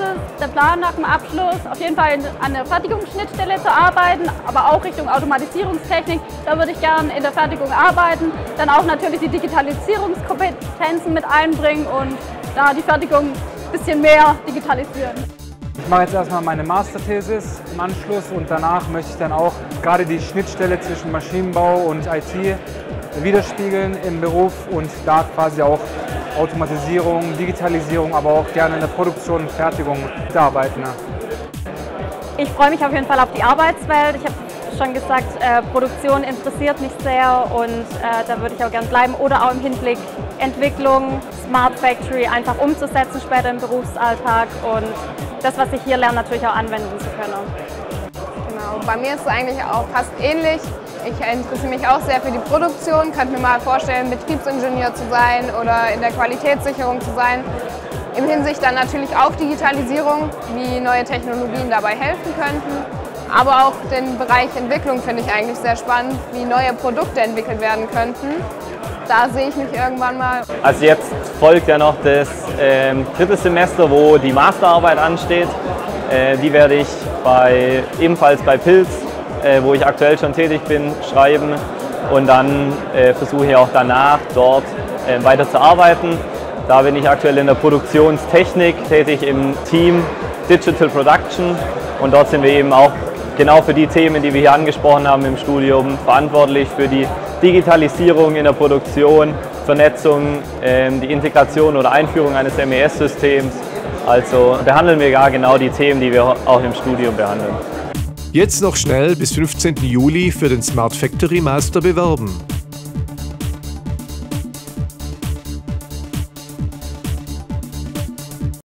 es der Plan nach dem Abschluss, auf jeden Fall an der Fertigungsschnittstelle zu arbeiten, aber auch Richtung Automatisierungstechnik. Da würde ich gerne in der Fertigung arbeiten, dann auch natürlich die Digitalisierungskompetenzen mit einbringen und da die Fertigung ein bisschen mehr digitalisieren. Ich mache jetzt erstmal meine Masterthesis im Anschluss und danach möchte ich dann auch gerade die Schnittstelle zwischen Maschinenbau und IT widerspiegeln im Beruf und da quasi auch Automatisierung, Digitalisierung, aber auch gerne in der Produktion und Fertigung mitarbeiten. Ich freue mich auf jeden Fall auf die Arbeitswelt. Ich habe schon gesagt, Produktion interessiert mich sehr und da würde ich auch gerne bleiben. Oder auch im Hinblick Entwicklung, Smart Factory einfach umzusetzen später im Berufsalltag und das, was ich hier lerne, natürlich auch anwenden zu können. Genau, bei mir ist es eigentlich auch fast ähnlich. Ich interessiere mich auch sehr für die Produktion, könnte mir mal vorstellen, Betriebsingenieur zu sein oder in der Qualitätssicherung zu sein. Im Hinsicht dann natürlich auf Digitalisierung, wie neue Technologien dabei helfen könnten. Aber auch den Bereich Entwicklung finde ich eigentlich sehr spannend, wie neue Produkte entwickelt werden könnten. Da sehe ich mich irgendwann mal. Also jetzt folgt ja noch das dritte Semester, wo die Masterarbeit ansteht. Die werde ich ebenfalls bei Pilz, wo ich aktuell schon tätig bin, schreiben und dann versuche ich auch danach dort weiter zu arbeiten. Da bin ich aktuell in der Produktionstechnik tätig im Team Digital Production und dort sind wir eben auch genau für die Themen, die wir hier angesprochen haben im Studium, verantwortlich für die Digitalisierung in der Produktion, Vernetzung, die Integration oder Einführung eines MES-Systems. Also behandeln wir gar genau die Themen, die wir auch im Studium behandeln. Jetzt noch schnell bis 15. Juli für den Smart Factory Master bewerben.